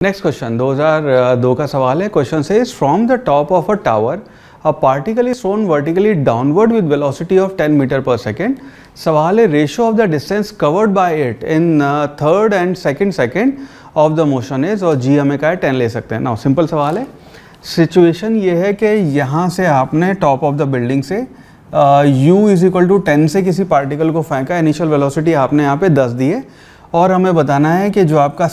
Next question 2002 का सवाल है। क्वेश्चन से from the top of a tower a particle is thrown vertically downward with velocity of 10 metre per second. सवाल है ratio of the distance covered by it in third and second of the motion is, और जी हमें का है 10 ले सकते हैं। नाउ सिंपल सवाल है। सिचुएशन ये है कि यहाँ से आपने टॉप ऑफ द बिल्डिंग से u इज इक्वल टू 10 से किसी पार्टिकल को फेंका, इनिशियल वेलोसिटी आपने यहाँ पे 10 दी है, और हमें बताना है कि जो आपका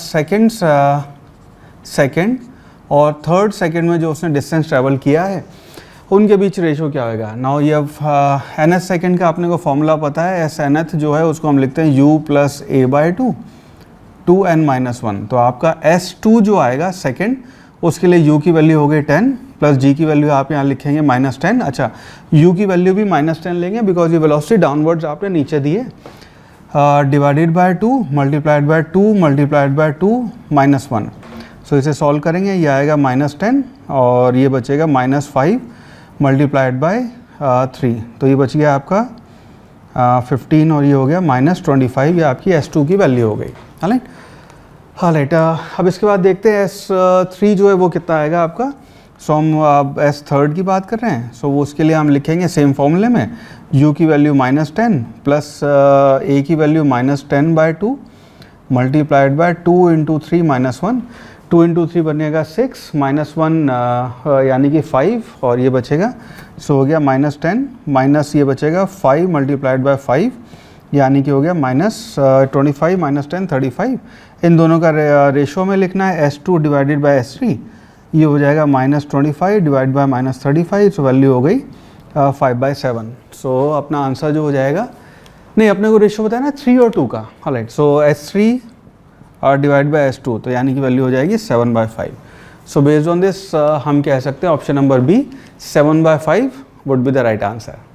सेकंड और थर्ड सेकंड में जो उसने डिस्टेंस ट्रैवल किया है उनके बीच रेशो क्या होगा। नाउ ये nth सेकंड का आपने को फॉर्मूला पता है, एस nth जो है उसको हम लिखते हैं u plus a by 2n-1। तो आपका s2 जो आएगा सेकंड, उसके लिए u की वैल्यू हो गई 10 प्लस g की वैल्यू आप यहाँ लिखेंगे -10। अच्छा, u की वैल्यू भी -10 लेंगे बिकॉज ये वेलोसिटी डाउनवर्ड्स आपने नीचे दी है, divided by 2 multiplied by 2 multiplied by 2 -1। So इसे सॉल्व करेंगे, ये आएगा -10 और ये बचेगा -5 मल्टीप्लाइड बाय 3, तो ये बच गया आपका 15 और ये हो गया -25, ये आपकी S2 की वैल्यू हो गई। हालाइट अब इसके बाद देखते हैं S3 जो है वो कितना आएगा आपका। सो हम अब S3 की बात कर रहे हैं, सो वो उसके लिए हम लिखेंगे सेम फॉर्मूले में u की वैल्यू -10 प्लस a की value -10 by 2 multiplied by 2 into 3 -1, 2 into 3 बनेगा 6 -1 यानी कि 5 और ये बचेगा, सो हो गया -10 माइनस ये बचेगा 5 मल्टीप्लाइड बाय 5 यानी कि हो गया -25 -10 35। इन दोनों का रेशो में लिखना है S2 डिवाइडेड बाय S3, ये हो जाएगा -25 डिवाइड बाय -35, सो वैल्यू हो गई 5/7। सो अपना आंसर जो हो जाएगा, नहीं अपने को रेशो बताया ना 3 और 2 का। हालाइट सो S3 और डिवाइड बाय S2, तो यानी कि वैल्यू हो जाएगी 7/5। सो बेस्ड ऑन दिस हम कह सकते हैं option number B 7/5 would be the right answer.